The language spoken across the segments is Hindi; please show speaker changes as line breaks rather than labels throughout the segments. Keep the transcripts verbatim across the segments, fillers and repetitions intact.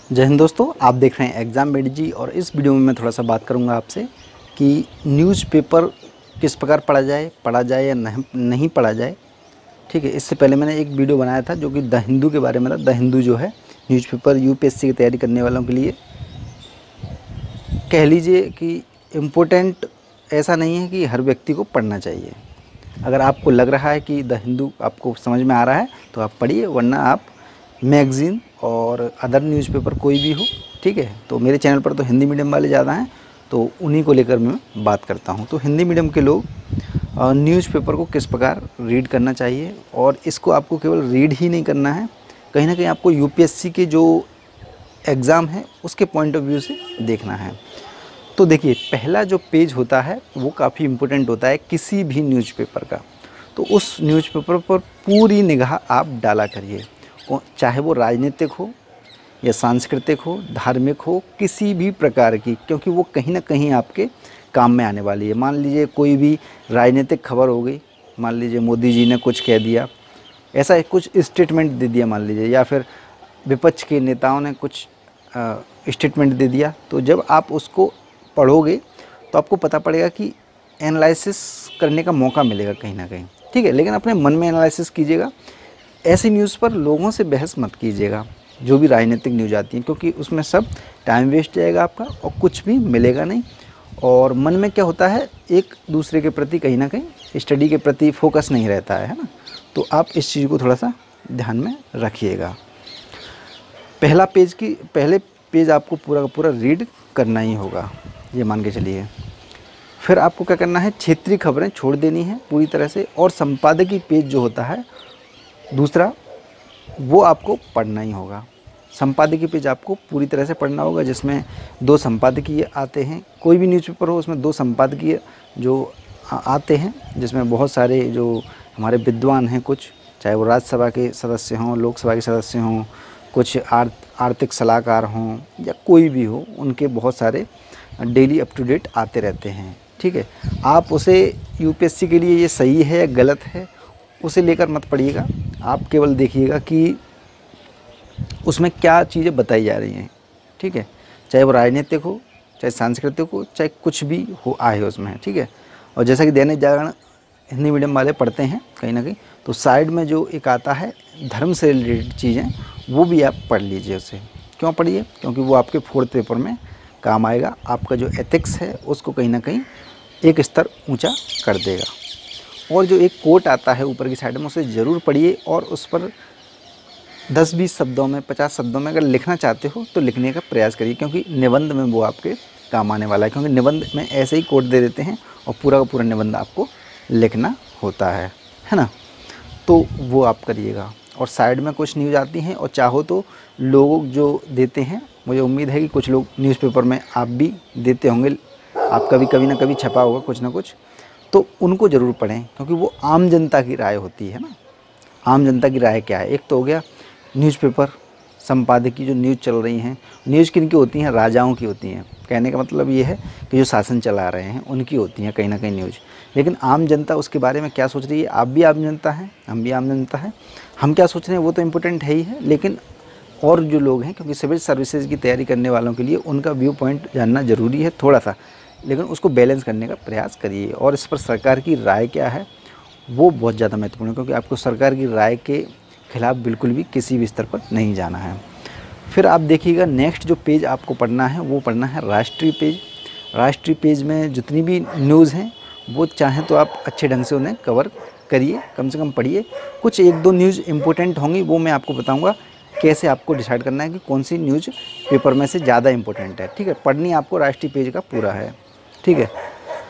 जय हिंद दोस्तों, आप देख रहे हैं एग्ज़ाम मेडी जी। और इस वीडियो में मैं थोड़ा सा बात करूंगा आपसे कि न्यूज़पेपर किस प्रकार पढ़ा जाए पढ़ा जाए या नहीं नहीं पढ़ा जाए। ठीक है, इससे पहले मैंने एक वीडियो बनाया था जो कि द हिंदू के बारे में था। द हिंदू जो है न्यूज़पेपर यूपीएससी की तैयारी करने वालों के लिए कह लीजिए कि इम्पोर्टेंट ऐसा नहीं है कि हर व्यक्ति को पढ़ना चाहिए। अगर आपको लग रहा है कि द हिंदू आपको समझ में आ रहा है तो आप पढ़िए, वरना आप मैगज़ीन और अदर न्यूज़पेपर कोई भी हो, ठीक है। तो मेरे चैनल पर तो हिंदी मीडियम वाले ज़्यादा हैं, तो उन्हीं को लेकर मैं बात करता हूं। तो हिंदी मीडियम के लोग न्यूज़पेपर को किस प्रकार रीड करना चाहिए, और इसको आपको केवल रीड ही नहीं करना है, कहीं ना कहीं आपको यूपीएससी के जो एग्ज़ाम है उसके पॉइंट ऑफ व्यू से देखना है। तो देखिए, पहला जो पेज होता है वो काफ़ी इम्पोर्टेंट होता है किसी भी न्यूज़पेपर का। तो उस न्यूज़पेपर पर पूरी निगाह आप डाला करिए, चाहे वो राजनीतिक हो या सांस्कृतिक हो, धार्मिक हो, किसी भी प्रकार की, क्योंकि वो कहीं ना कहीं आपके काम में आने वाली है। मान लीजिए कोई भी राजनीतिक खबर हो गई, मान लीजिए मोदी जी ने कुछ कह दिया, ऐसा कुछ स्टेटमेंट दे दिया मान लीजिए, या फिर विपक्ष के नेताओं ने कुछ स्टेटमेंट दे दिया, तो जब आप उसको पढ़ोगे तो आपको पता पड़ेगा कि एनालिसिस करने का मौका मिलेगा कहीं ना कहीं, ठीक है। लेकिन अपने मन में एनालिसिस कीजिएगा, ऐसी न्यूज़ पर लोगों से बहस मत कीजिएगा जो भी राजनीतिक न्यूज़ आती हैं, क्योंकि उसमें सब टाइम वेस्ट जाएगा आपका और कुछ भी मिलेगा नहीं। और मन में क्या होता है, एक दूसरे के प्रति कहीं ना कहीं स्टडी के प्रति फोकस नहीं रहता है, है ना। तो आप इस चीज़ को थोड़ा सा ध्यान में रखिएगा। पहला पेज की पहले पेज आपको पूरा का पूरा रीड करना ही होगा, ये मान के चलिए। फिर आपको क्या करना है, क्षेत्रीय खबरें छोड़ देनी है पूरी तरह से, और संपादकीय पेज जो होता है दूसरा, वो आपको पढ़ना ही होगा। संपादकीय पेज आपको पूरी तरह से पढ़ना होगा, जिसमें दो संपादकीय आते हैं। कोई भी न्यूज़पेपर हो उसमें दो संपादकीय जो आते हैं, जिसमें बहुत सारे जो हमारे विद्वान हैं, कुछ चाहे वो राज्यसभा के सदस्य हों, लोकसभा के सदस्य हों, कुछ आर्थिक सलाहकार हों, या कोई भी हो, उनके बहुत सारे डेली अप टू डेट आते रहते हैं, ठीक है। आप उसे यूपीएससी के लिए ये सही है या गलत है उसे लेकर मत पढ़िएगा, आप केवल देखिएगा कि उसमें क्या चीज़ें बताई जा रही हैं, ठीक है। चाहे वो राजनीतिक हो, चाहे सांस्कृतिक हो, चाहे कुछ भी हो आए उसमें, ठीक है। और जैसा कि दैनिक जागरण हिंदी मीडियम वाले पढ़ते हैं कहीं ना कहीं, तो साइड में जो एक आता है धर्म से रिलेटेड चीज़ें, वो भी आप पढ़ लीजिए उसे। क्यों पढ़िए? क्योंकि वो आपके फोर्थ पेपर में काम आएगा। आपका जो एथिक्स है उसको कहीं ना कहीं एक स्तर ऊँचा कर देगा। और जो एक कोट आता है ऊपर की साइड में, उसे ज़रूर पढ़िए, और उस पर दस बीस शब्दों में, पचास शब्दों में अगर लिखना चाहते हो तो लिखने का प्रयास करिए, क्योंकि निबंध में वो आपके काम आने वाला है। क्योंकि निबंध में ऐसे ही कोट दे देते हैं और पूरा का पूरा निबंध आपको लिखना होता है, है ना। तो वो आप करिएगा। और साइड में कुछ न्यूज़ आती हैं, और चाहो तो लोग जो देते हैं, मुझे उम्मीद है कि कुछ लोग न्यूज़पेपर में आप भी देते होंगे, आप कभी कभी ना कभी छपा होगा कुछ ना कुछ, तो उनको ज़रूर पढ़ें, क्योंकि वो आम जनता की राय होती है ना। आम जनता की राय क्या है? एक तो हो गया न्यूज़पेपर संपादकीय जो न्यूज़ चल रही हैं, न्यूज़ किन की होती हैं? राजाओं की होती हैं। कहने का मतलब ये है कि जो शासन चला रहे हैं उनकी होती हैं कहीं ना कहीं न्यूज़। लेकिन आम जनता उसके बारे में क्या सोच रही है? आप भी आम जनता हैं, हम भी आम जनता हैं, हम क्या सोच रहे हैं वो तो इम्पोर्टेंट है ही है। लेकिन और जो लोग हैं, क्योंकि सिविल सर्विसेज की तैयारी करने वालों के लिए उनका व्यू पॉइंट जानना ज़रूरी है थोड़ा सा, लेकिन उसको बैलेंस करने का प्रयास करिए। और इस पर सरकार की राय क्या है वो बहुत ज़्यादा महत्वपूर्ण है, क्योंकि आपको सरकार की राय के खिलाफ बिल्कुल भी किसी भी स्तर पर नहीं जाना है। फिर आप देखिएगा, नेक्स्ट जो पेज आपको पढ़ना है वो पढ़ना है राष्ट्रीय पेज। राष्ट्रीय पेज में जितनी भी न्यूज़ हैं वो चाहें तो आप अच्छे ढंग से उन्हें कवर करिए, कम से कम पढ़िए। कुछ एक दो न्यूज़ इंपॉर्टेंट होंगी, वो मैं आपको बताऊँगा कैसे आपको डिसाइड करना है कि कौन सी न्यूज़ पेपर में से ज़्यादा इंपॉर्टेंट है, ठीक है। पढ़नी आपको राष्ट्रीय पेज का पूरा है, ठीक है।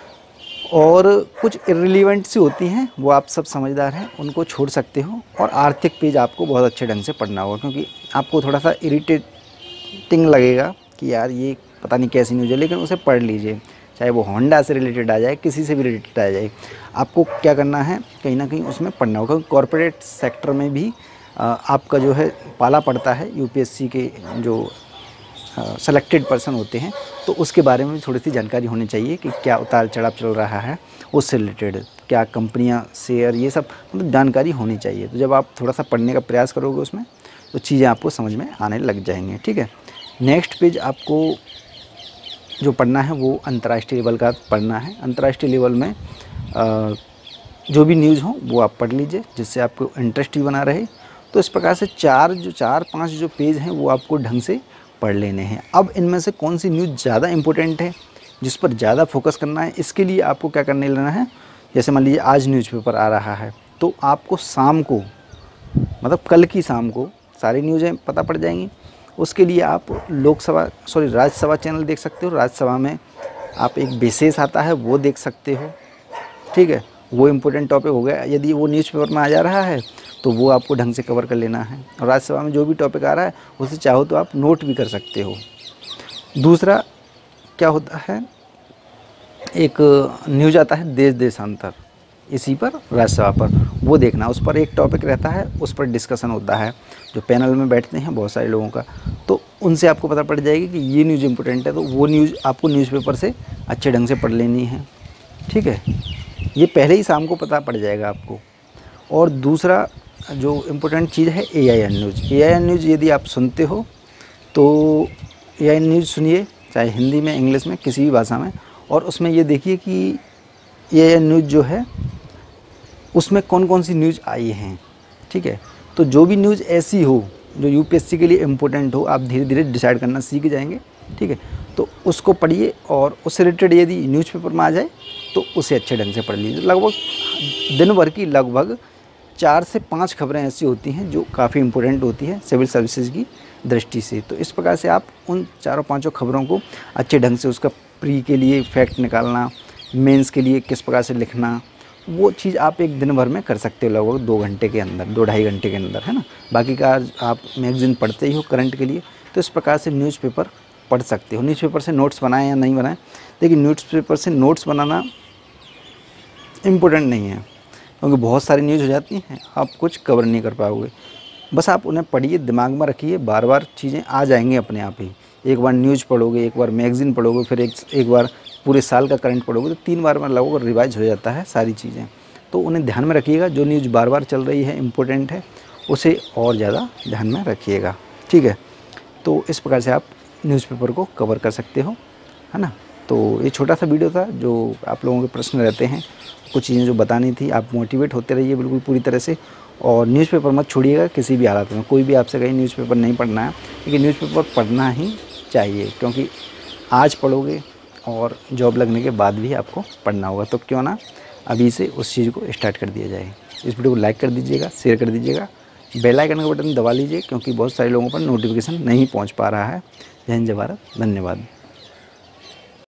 और कुछ इर्रिलेवेंट सी होती हैं, वो आप सब समझदार हैं, उनको छोड़ सकते हो। और आर्थिक पेज आपको बहुत अच्छे ढंग से पढ़ना होगा, क्योंकि आपको थोड़ा सा इरिटेटिंग लगेगा कि यार ये पता नहीं कैसी न्यूज़ है, लेकिन उसे पढ़ लीजिए। चाहे वो होंडा से रिलेटेड आ जाए, किसी से भी रिलेटेड आ जाए, आपको क्या करना है, कहीं ना कहीं उसमें पढ़ना होगा। कॉरपोरेट सेक्टर में भी आपका जो है पाला पड़ता है, यूपीएससी के जो सेलेक्टेड पर्सन होते हैं, तो उसके बारे में भी थोड़ी सी जानकारी होनी चाहिए कि क्या उतार चढ़ाव चल रहा है, उससे रिलेटेड क्या कंपनियां, शेयर, ये सब मतलब जानकारी होनी चाहिए। तो जब आप थोड़ा सा पढ़ने का प्रयास करोगे उसमें, तो चीज़ें आपको समझ में आने लग जाएंगी, ठीक है। नेक्स्ट पेज आपको जो पढ़ना है वो अंतर्राष्ट्रीय लेवल का पढ़ना है। अंतर्राष्ट्रीय लेवल में आ, जो भी न्यूज़ हो वो आप पढ़ लीजिए, जिससे आपको इंटरेस्ट भी बना रहे। तो इस प्रकार से चार जो चार पांच जो पेज हैं वो आपको ढंग से पढ़ लेने हैं। अब इनमें से कौन सी न्यूज़ ज़्यादा इम्पोर्टेंट है, जिस पर ज़्यादा फोकस करना है, इसके लिए आपको क्या करने लेना है। जैसे मान लीजिए आज न्यूज़पेपर आ रहा है, तो आपको शाम को, मतलब कल की शाम को सारी न्यूज़ें पता पड़ जाएंगी। उसके लिए आप लोकसभा सॉरी राज्यसभा चैनल देख सकते हो। राज्यसभा में आप एक विशेष आता है वो देख सकते हो, ठीक है। वो इम्पोर्टेंट टॉपिक हो गया। यदि वो न्यूज़पेपर में आ जा रहा है तो वो आपको ढंग से कवर कर लेना है। और राज्यसभा में जो भी टॉपिक आ रहा है उसे चाहो तो आप नोट भी कर सकते हो। दूसरा क्या होता है, एक न्यूज़ आता है देश देशांतर, इसी पर राज्यसभा पर, वो देखना। उस पर एक टॉपिक रहता है, उस पर डिस्कशन होता है, जो पैनल में बैठते हैं बहुत सारे लोगों का, तो उनसे आपको पता पड़ जाएगी कि ये न्यूज़ इम्पोर्टेंट है। तो वो न्यूज़ आपको न्यूज़पेपर से अच्छे ढंग से पढ़ लेनी है, ठीक है। ये पहले ही शाम को पता पड़ जाएगा आपको। और दूसरा जो इम्पोर्टेंट चीज़ है A I N news. A I N news यदि आप सुनते हो तो ए आई एन न्यूज़ सुनिए, चाहे हिंदी में, इंग्लिश में, किसी भी भाषा में। और उसमें ये देखिए कि ए आई एन न्यूज़ जो है उसमें कौन कौन सी न्यूज़ आई हैं, ठीक है। तो जो भी न्यूज़ ऐसी हो जो यू पी एस सी के लिए इम्पोर्टेंट हो, आप धीरे धीरे डिसाइड करना सीख जाएंगे, ठीक है। तो उसको पढ़िए और उससे रिलेटेड यदि न्यूज़पेपर में आ जाए तो उसे अच्छे ढंग से पढ़ लीजिए। लगभग दिन भर की लगभग चार से पाँच खबरें ऐसी होती हैं जो काफ़ी इम्पोर्टेंट होती है सिविल सर्विसेज की दृष्टि से। तो इस प्रकार से आप उन चारों पाँचों खबरों को अच्छे ढंग से, उसका प्री के लिए फैक्ट निकालना, मेंस के लिए किस प्रकार से लिखना, वो चीज़ आप एक दिन भर में कर सकते हो, लगभग दो घंटे के अंदर, दो ढाई घंटे के अंदर, है ना। बाकी का आप मैगज़ीन पढ़ते ही हो करंट के लिए, तो इस प्रकार से न्यूज़पेपर पढ़ सकते हो। न्यूज़पेपर से नोट्स बनाएं या नहीं बनाएं, लेकिन न्यूज़पेपर से नोट्स बनाना इम्पोर्टेंट नहीं है, क्योंकि बहुत सारी न्यूज़ हो जाती हैं, आप कुछ कवर नहीं कर पाओगे। बस आप उन्हें पढ़िए, दिमाग में रखिए, बार बार चीज़ें आ जाएंगी अपने आप ही। एक बार न्यूज़ पढ़ोगे, एक बार मैगज़ीन पढ़ोगे, फिर एक एक बार पूरे साल का करंट पढ़ोगे, तो तीन बार में लगभग रिवाइज हो जाता है सारी चीज़ें। तो उन्हें ध्यान में रखिएगा, जो न्यूज़ बार बार चल रही है, इम्पोर्टेंट है, उसे और ज़्यादा ध्यान में रखिएगा, ठीक है। तो इस प्रकार से आप न्यूज़पेपर को कवर कर सकते हो, है ना। तो ये छोटा सा वीडियो था, जो आप लोगों के प्रश्न रहते हैं, कुछ चीज़ें जो बतानी थी। आप मोटिवेट होते रहिए बिल्कुल पूरी तरह से, और न्यूज़पेपर मत छोड़िएगा किसी भी हालत में। कोई भी आपसे कहीं न्यूज़पेपर नहीं पढ़ना है, लेकिन न्यूज़पेपर पढ़ना ही चाहिए, क्योंकि आज पढ़ोगे और जॉब लगने के बाद भी आपको पढ़ना होगा। तो क्यों ना अभी से उस चीज़ को स्टार्ट कर दिया जाए। इस वीडियो को लाइक कर दीजिएगा, शेयर कर दीजिएगा, बेल आइकन का बटन दबा लीजिए, क्योंकि बहुत सारे लोगों पर नोटिफिकेशन नहीं पहुंच पा रहा है। जय हिंद, जय भारत, धन्यवाद।